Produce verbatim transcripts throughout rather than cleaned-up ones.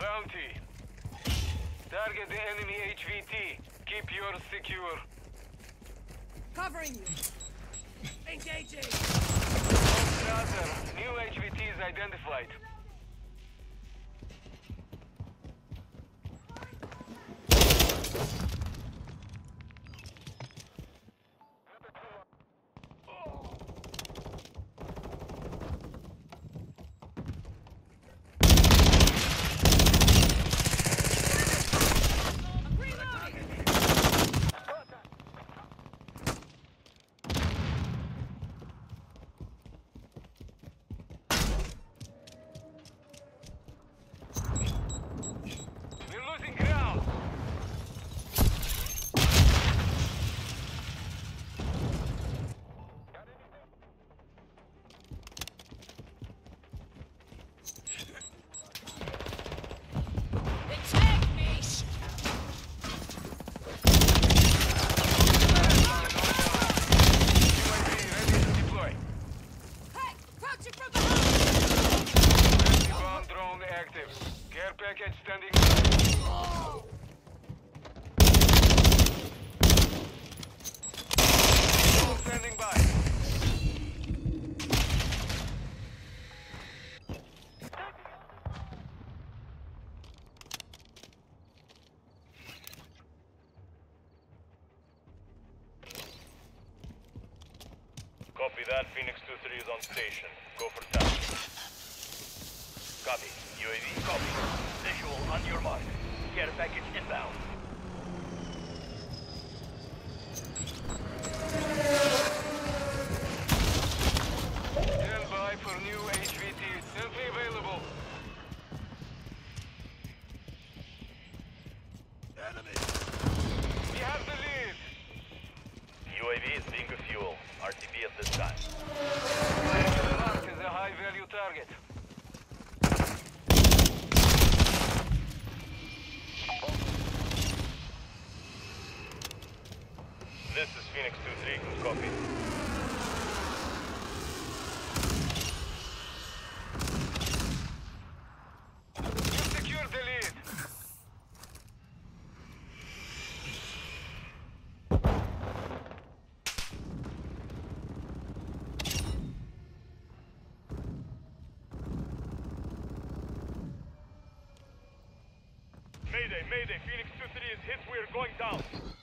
Bounty. Target the enemy H V T. Keep yours secure. Covering you. Engaging. Brother, new H V T is identified. Package standing by. Standing by. Copy that. Phoenix two three is on station. Go for task. Copy. U A V copy. Visual on your mark. Care package inbound. Stand by for new H V T. Simply available. Enemy. We have the lead. U A V is being a fuel. R T B at this time. Mark is a high-value target. This is Phoenix two three. Copy. You secured the lead. Mayday, Mayday. Phoenix two three is hit. We are going down.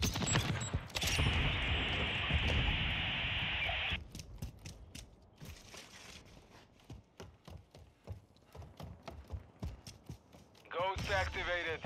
Ghost activated.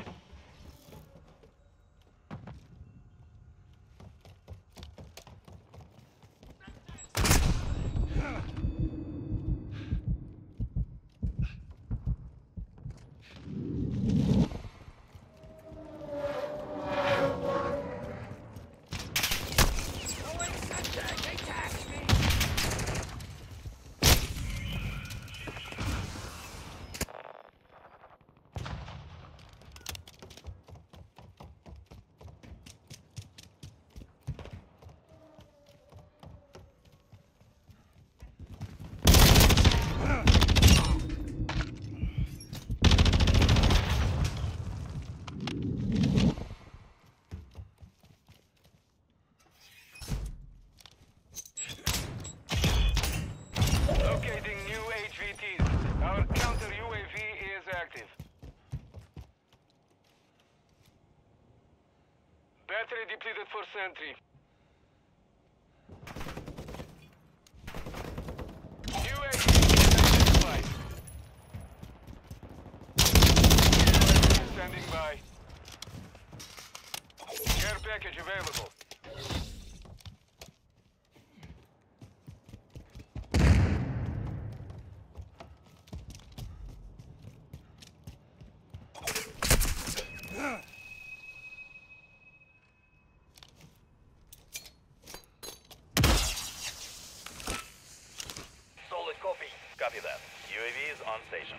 Locating new H V Ts. Our counter U A V is active. Battery depleted for sentry. U A V identified. Standing by. Care package available. Solid copy. Copy that. U A V is on station.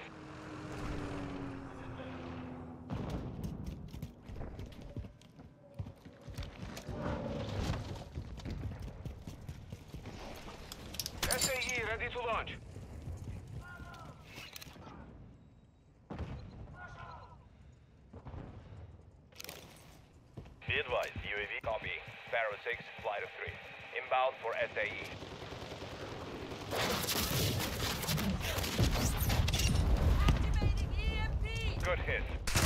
S A E ready to launch. advised. U A V copy. Sparrow six, flight of three. Inbound for S A E. Activating E M P! Good hit.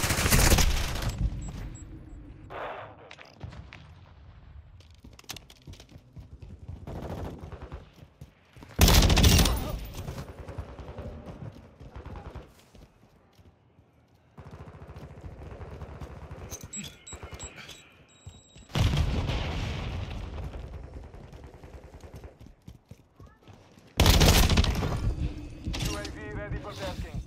U A V ready for tasking.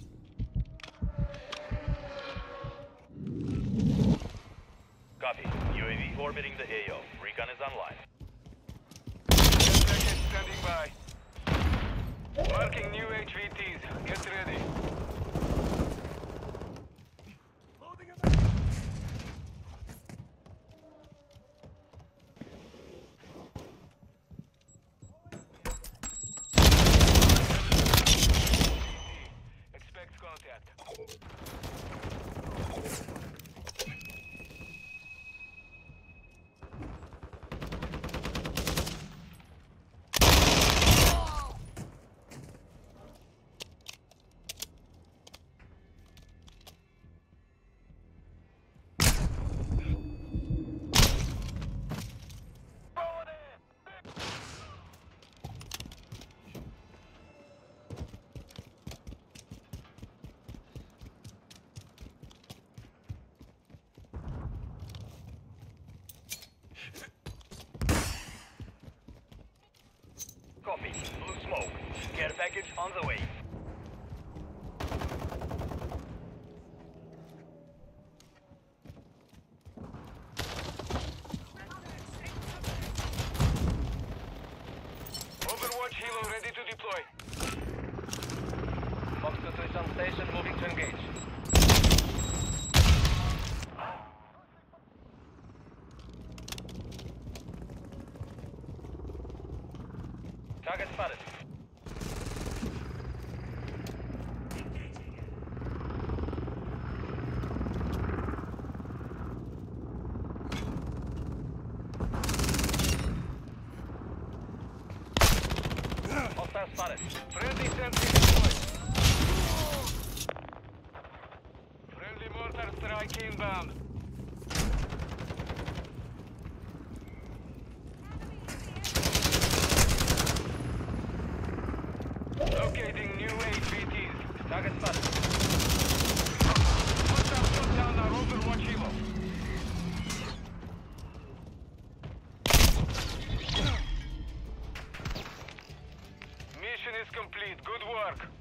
Copy. U A V orbiting the A O. Recon is online. ten seconds standing by. Marking new H V Ts. Get ready. Expect contact. Copy. Blue smoke. Care package on the way. Overwatch Helo ready to deploy. Fox two is on station, moving to engage. Target spotted. Hostile spotted. Friendly sentry deployed. Friendly mortar strike inbound. Locating new H V Ts. Target spotted. Hostile shot down our Overwatch Helo. Mission is complete. Good work.